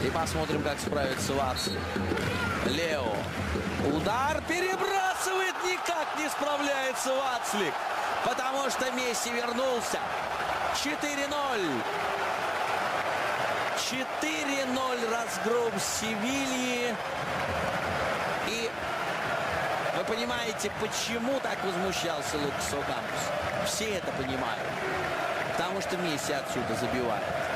И посмотрим, как справится Вацлик. Лео. Удар перебрасывает. Никак не справляется Вацлик. Потому что Месси вернулся. 4-0. 4-0 разгром Севильи. И вы понимаете, почему так возмущался Лукас Окампос? Все это понимают. Потому что Месси отсюда забивает.